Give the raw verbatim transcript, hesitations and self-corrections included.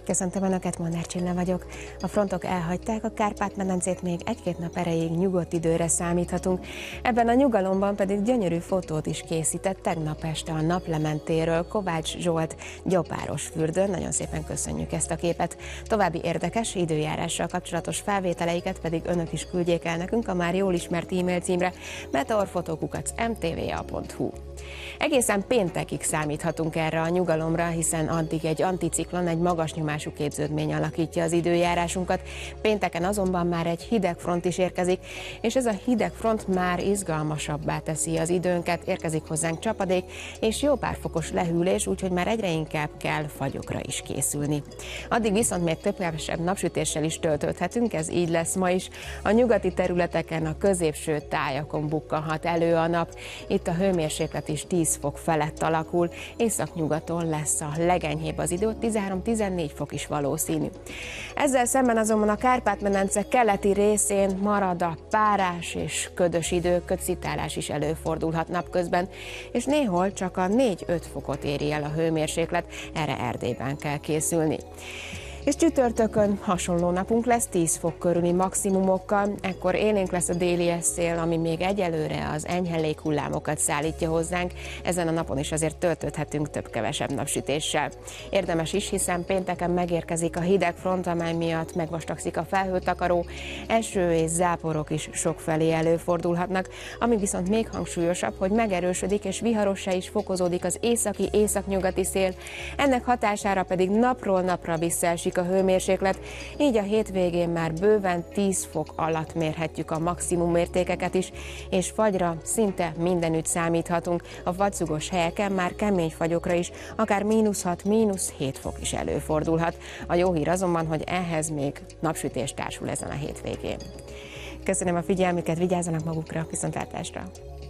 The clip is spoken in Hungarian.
Köszöntöm Önöket, Molnár Csilla vagyok. A frontok elhagyták a Kárpát-medencét, még egy-két nap erejéig nyugodt időre számíthatunk. Ebben a nyugalomban pedig gyönyörű fotót is készített tegnap este a naplementéről Kovács Zsolt Gyopárosfürdőn. Nagyon szépen köszönjük ezt a képet. További érdekes időjárással kapcsolatos felvételeiket pedig Önök is küldjék el nekünk a már jól ismert e-mail címre meteorfotó kukac m t v a pont h u. Egészen péntekig számíthatunk erre a nyugalomra, hiszen addig egy anticiklon, egy magas nyomású képződmény alakítja az időjárásunkat. Pénteken azonban már egy hideg front is érkezik, és ez a hideg front már izgalmasabbá teszi az időnket, érkezik hozzánk csapadék és jó pár fokos lehűlés, úgyhogy már egyre inkább kell fagyokra is készülni. Addig viszont még több-kevesebb napsütéssel is töltődhetünk, ez így lesz ma is. A nyugati területeken, a középső tájakon bukkanhat elő a nap. Itt a hőmérséklet is tíz fok felett alakul, északnyugaton lesz a legenyhébb az idő, tizenhárom-tizennégy fok is valószínű. Ezzel szemben azonban a Kárpát-medence keleti részén marad a párás és ködös idő, ködszitálás is előfordulhat napközben, és néhol csak a négy-öt fokot éri el a hőmérséklet, erre Erdélyben kell készülni. És csütörtökön hasonló napunk lesz, tíz fok körüli maximumokkal, ekkor élénk lesz a déli szél, ami még egyelőre az enyhe léghullámokat szállítja hozzánk, ezen a napon is azért töltődhetünk több-kevesebb napsütéssel. Érdemes is, hiszen pénteken megérkezik a hideg front, amely miatt megvastagszik a felhőtakaró, eső és záporok is sokfelé előfordulhatnak, ami viszont még hangsúlyosabb, hogy megerősödik és viharossá is fokozódik az északi északnyugati szél, ennek hatására pedig napról napra visszaesik a hőmérséklet, így a hétvégén már bőven tíz fok alatt mérhetjük a maximum értékeket is, és fagyra szinte mindenütt számíthatunk. A vadszugos helyeken már kemény fagyokra is, akár mínusz hat, mínusz hét fok is előfordulhat. A jó hír azonban, hogy ehhez még napsütés társul ezen a hétvégén. Köszönöm a figyelmüket, vigyázzanak magukra, viszontlátásra!